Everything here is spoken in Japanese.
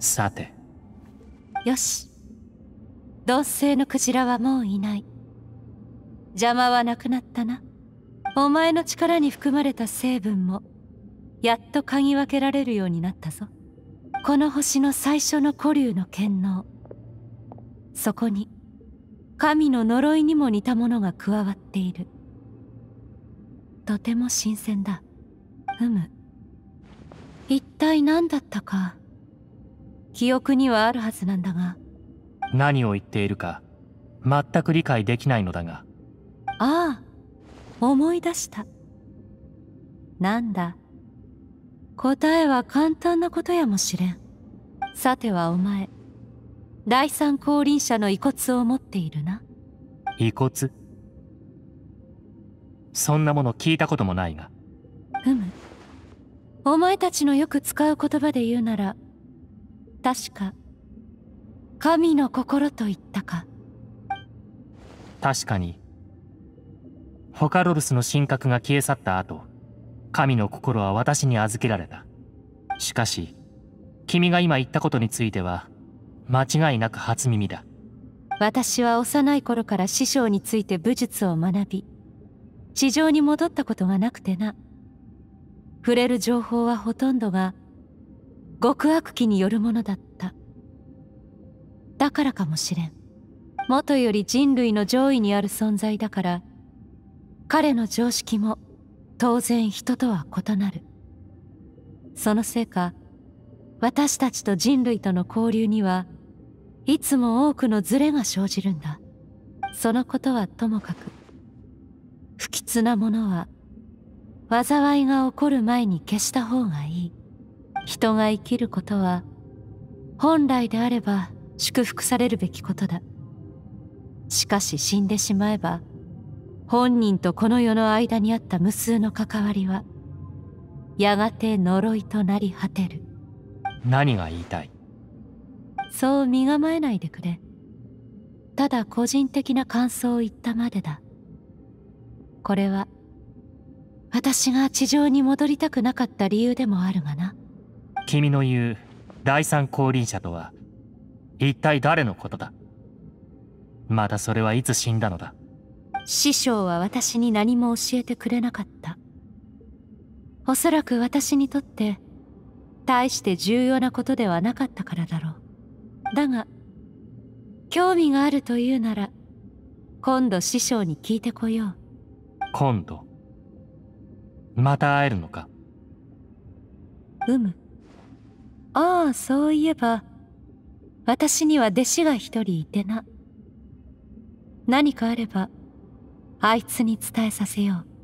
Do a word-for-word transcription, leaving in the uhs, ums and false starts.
さて。 よし。同性のクジラはもういない。邪魔はなくなったな。お前の力に含まれた成分もやっと嗅ぎ分けられるようになったぞ。この星の最初の古竜の権能、そこに神の呪いにも似たものが加わっている。とても新鮮だ。うむ。一体何だったか記憶にはあるはずなんだが。 何を言っているか全く理解できないのだが。 ああ、思い出した。なんだ、答えは簡単なことやもしれん。さてはお前、第三降臨者の遺骨を持っているな。 遺骨？そんなもの聞いたこともないが。 うむ。お前たちのよく使う言葉で言うなら、確か神の心と言ったか。 確かにホカロルスの神格が消え去った後、神の心は私に預けられた。しかし君が今言ったことについては間違いなく初耳だ。 私は幼い頃から師匠について武術を学び、地上に戻ったことがなくてな。触れる情報はほとんどが極悪鬼によるものだった。だからかもしれん。もとより人類の上位にある存在だから、彼の常識も当然人とは異なる。そのせいか、私たちと人類との交流にはいつも多くのズレが生じるんだ。そのことはともかく、不吉なものは災いが起こる前に消した方がいい。人が生きることは本来であれば祝福されるべきことだ。しかし死んでしまえば、本人とこの世の間にあった無数の関わりはやがて呪いとなり果てる。 何が言いたい？ そう身構えないでくれ。ただ個人的な感想を言ったまでだ。これは私が地上に戻りたくなかった理由でもあるがな。 君の言う第三降臨者とは一体誰のことだ？またそれはいつ死んだのだ？ 師匠は私に何も教えてくれなかった。おそらく私にとって大して重要なことではなかったからだろう。だが興味があるというなら今度師匠に聞いてこよう。 今度また会えるのか？ うむ。ああ、そういえば私には弟子が一人いてな。何かあればあいつに伝えさせよう。